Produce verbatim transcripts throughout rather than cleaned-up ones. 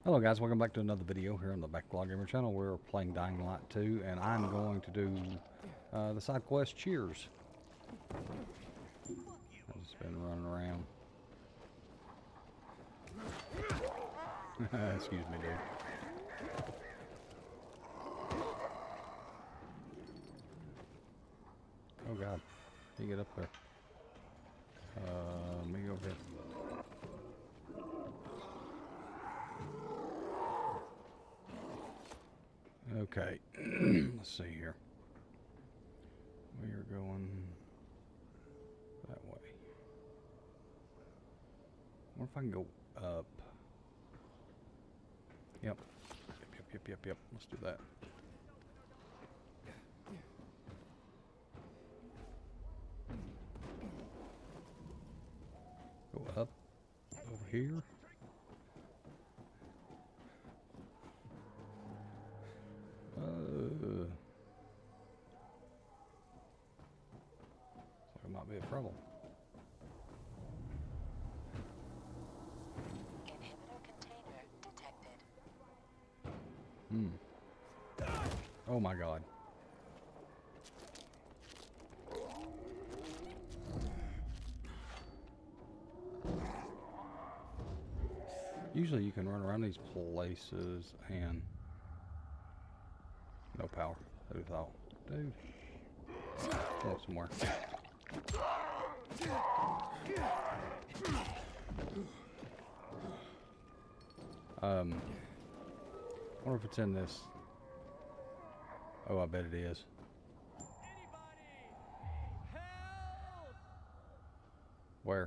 Hello guys, welcome back to another video here on the Backlog Gamer channel. We're playing Dying Light two, and I'm going to do uh, the side quest Cheers. I've just been running around. Excuse me, dude. Oh god, you get up there. Uh, let me go over here. Okay, let's see here. We are going that way. I wonder if I can go up. Yep. Yep, yep, yep, yep, yep. Let's do that. Go up. Over here. Uh, so it might be a problem. Inhibitor container detected. Hmm. Oh my god. Usually you can run around these places and no power. Who thought? Dude. Go somewhere. Um, I wonder if it's in this. Oh, I bet it is. Where?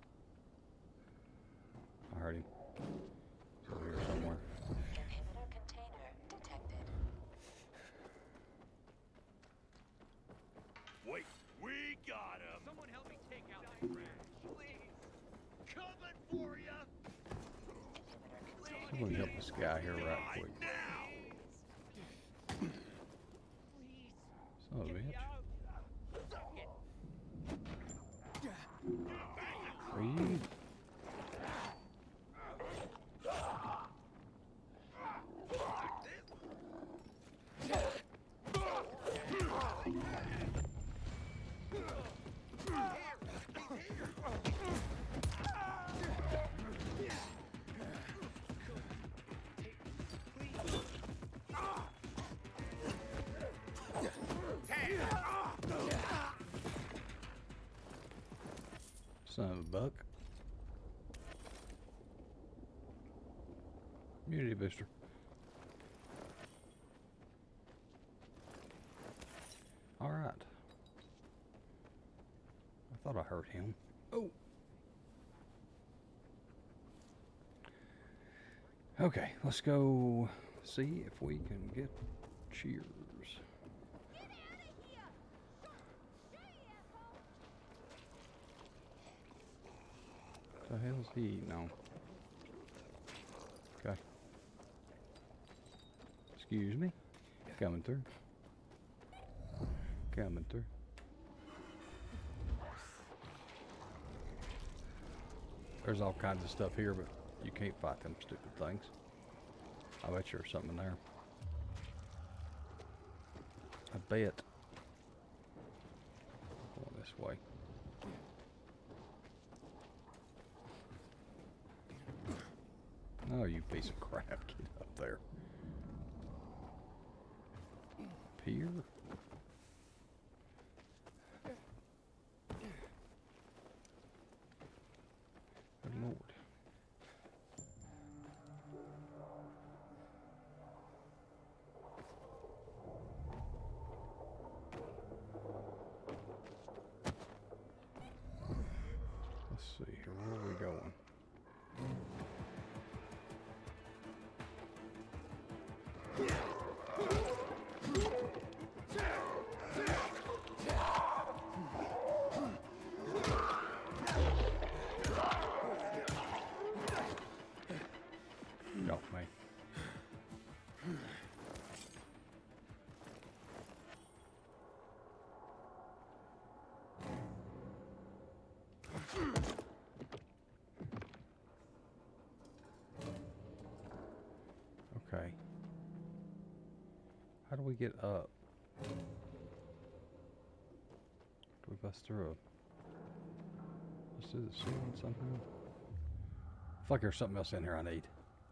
I heard him. He's over here somewhere. Inhibitor container detected. Wait, we got him! Someone help me take out the trash, please! Coming for ya! Someone help this guy here right quick. Now! Son of a bitch. Are you? Son of a buck. Immunity booster. Alright. I thought I heard him. Oh. Okay, let's go see if we can get Cheers. What the hell's he eating on? Okay. Excuse me. Coming through. Coming through. There's all kinds of stuff here, but you can't fight them stupid things. I bet there's something in there. I bet. Going this way. Oh, you piece of crap. Get up there. Pier? Good Lord. Let's see here. Where are we going? Got me. Okay. How do we get up? Do we bust through a... Let's do the ceiling somehow. I feel like there's something else in here I need.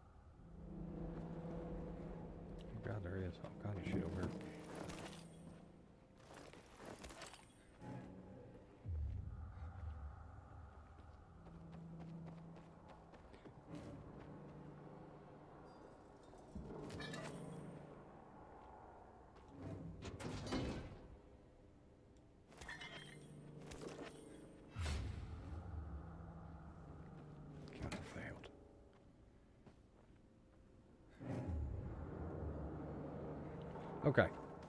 Oh God, there is all kind of shit over here. Okay.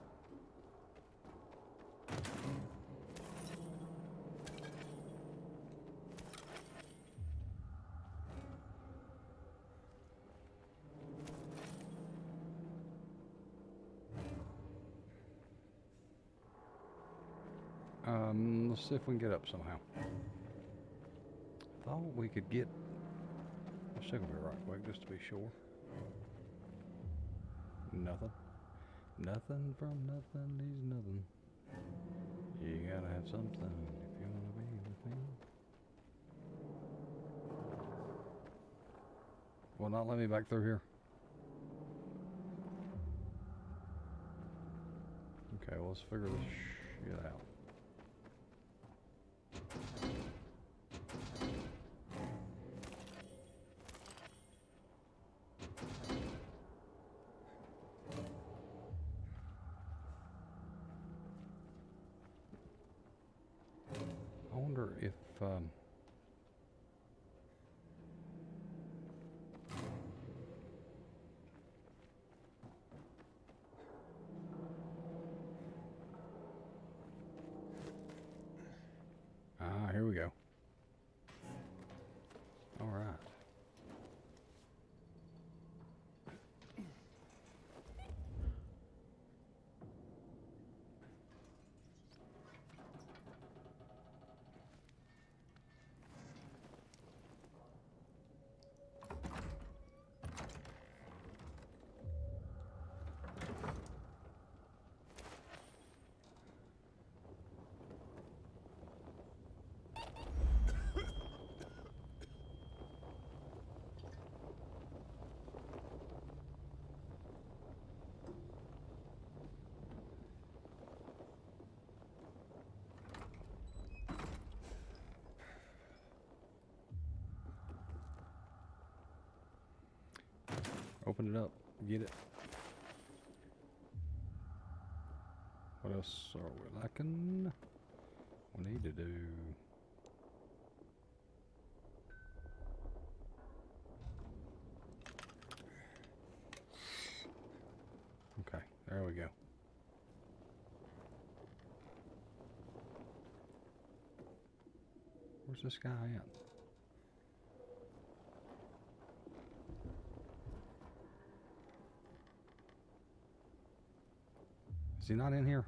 Um, let's see if we can get up somehow. Thought we could get... Let's check over here right quick just to be sure. Nothing. Nothing from nothing leaves nothing. You gotta have something if you wanna be with me. Well, not let me back through here. Okay, well, let's figure this shit out. I wonder if um, ah, here we go. All right. Open it up. Get it. What else are we lacking? We need to do... Okay, there we go. Where's this guy at? Is he not in here?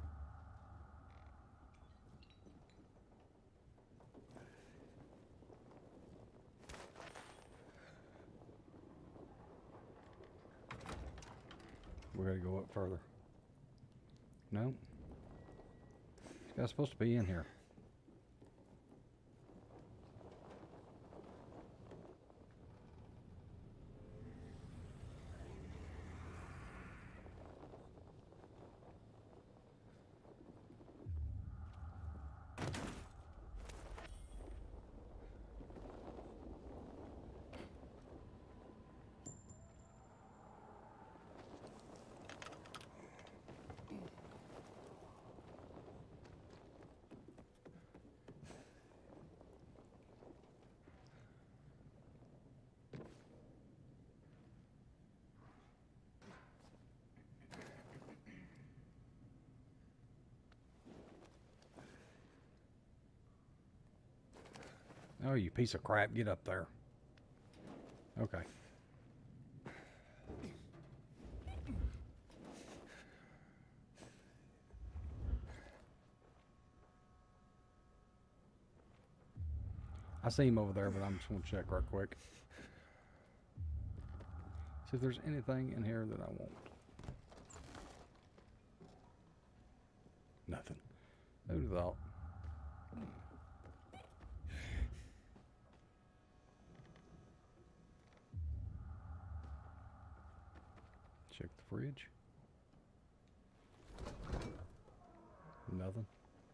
We gotta go up further. No. This guy's supposed to be in here. Oh, you piece of crap. Get up there. Okay. I see him over there, but I'm just going to check right quick. See if there's anything in here that I want. Nothing. Who'd have thought? Check the fridge. Nothing.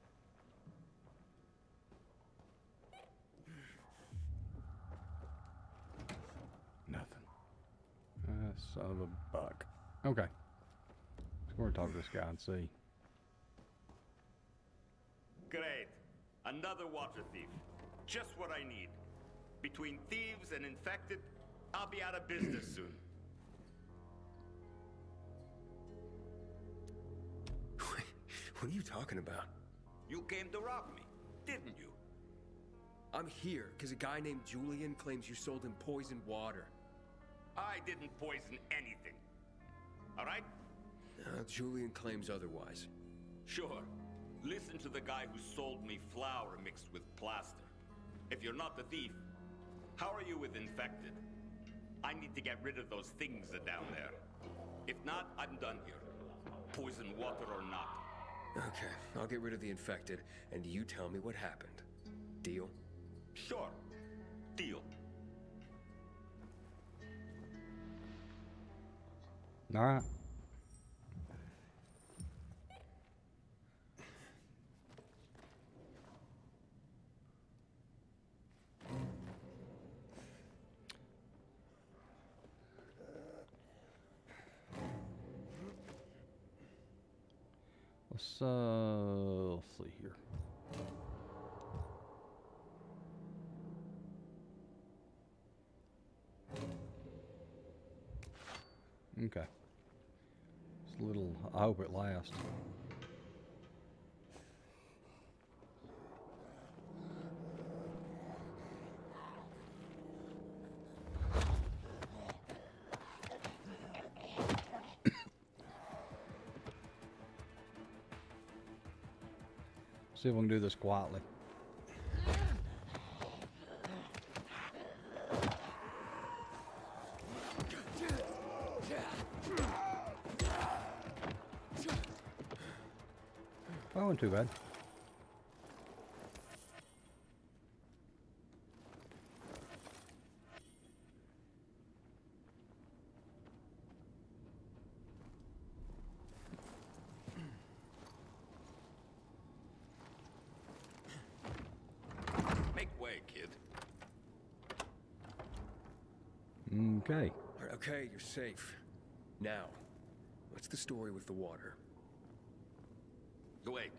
Nothing. Ah, son of a buck. Okay. Let's go and talk to this guy and see. Great. Another water thief. Just what I need. Between thieves and infected, I'll be out of business soon. What are you talking about? You came to rob me, didn't you? I'm here because a guy named Julian claims you sold him poisoned water. I didn't poison anything. All right? Uh, Julian claims otherwise. Sure. Listen to the guy who sold me flour mixed with plaster. If you're not the thief, how are you with infected? I need to get rid of those things down there. If not, I'm done here. Poison water or not. Okay, I'll get rid of the infected, and you tell me what happened. Deal? Sure. Deal. All right. Let's, uh, let's see here. Okay. It's a little, I hope it lasts. See if we can do this quietly. Oh, wasn't too bad. Make way, kid. Okay. Okay, you're safe. Now, what's the story with the water? Wait.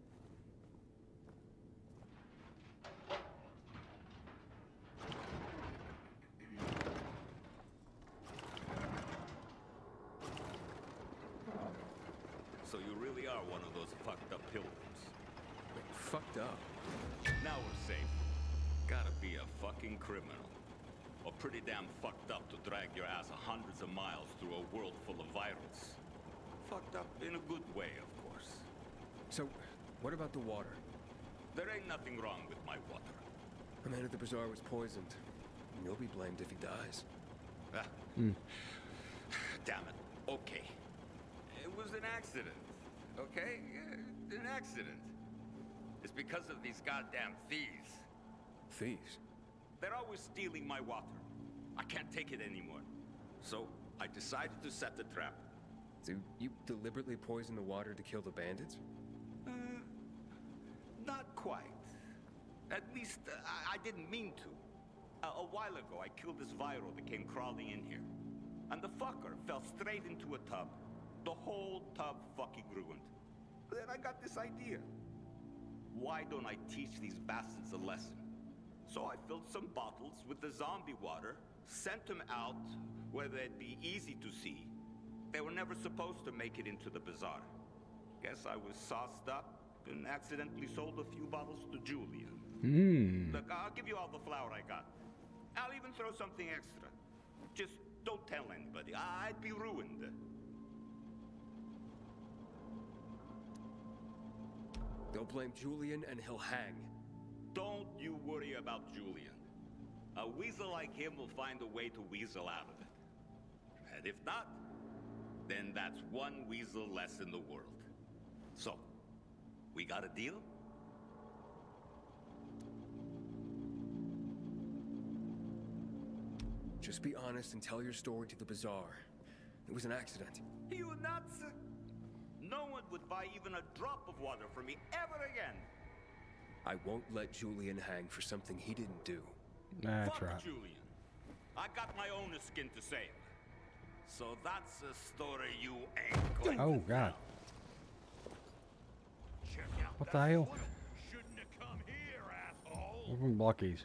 So you really are one of those fucked up pilgrims. Wait, fucked up? Now we're safe. Gotta be a fucking criminal. Or pretty damn fucked up to drag your ass hundreds of miles through a world full of virus. Fucked up in a good way, of course. So, what about the water? There ain't nothing wrong with my water. The man at the bazaar was poisoned. And you'll be blamed if he dies. Ah. Mm. Damn it. Okay. It was an accident. Okay? Uh, An accident. It's because of these goddamn thieves. Thieves? They're always stealing my water. I can't take it anymore. So, I decided to set the trap. So, you deliberately poisoned the water to kill the bandits? Uh, not quite. At least, uh, I, I didn't mean to. Uh, a while ago, I killed this viral that came crawling in here. And the fucker fell straight into a tub. The whole tub fucking ruined. Then I got this idea. Why don't I teach these bastards a lesson? So I filled some bottles with the zombie water, sent them out where they'd be easy to see. They were never supposed to make it into the bazaar. Guess I was sauced up and accidentally sold a few bottles to Julian. Hmm. Look, I'll give you all the flour I got. I'll even throw something extra. Just don't tell anybody. I'd be ruined. Don't blame Julian and he'll hang. Don't you worry about Julian. A weasel like him will find a way to weasel out of it. And if not, then that's one weasel less in the world. So, we got a deal? Just be honest and tell your story to the Bazaar. It was an accident. You nuts? No one would buy even a drop of water from me ever again. I won't let Julian hang for something he didn't do. That's Fuck right. Julian. I got my own skin to save. So that's a story you ain't going Oh, to God. tell. Check out What that the hell? photo. Shouldn't have come here, asshole. We're going to block these.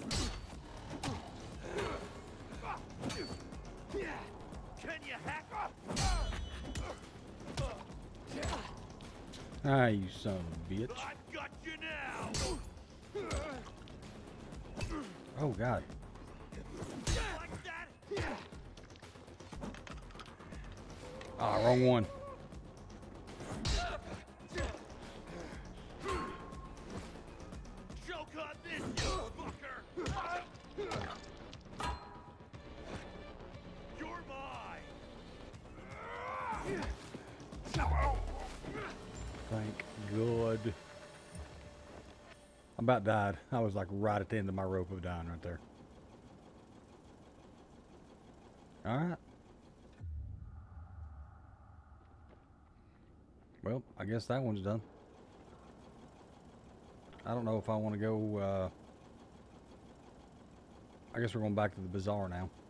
Can you hack up? Ah, you son of a bitch. I've got you now. Oh, God. Like that? Ah, wrong one. Choke on this, you fucker. You're mine. Thank God. I about died. I was like right at the end of my rope of dying right there. Alright. Well, I guess that one's done. I don't know if I want to go, uh... I guess we're going back to the Bazaar now.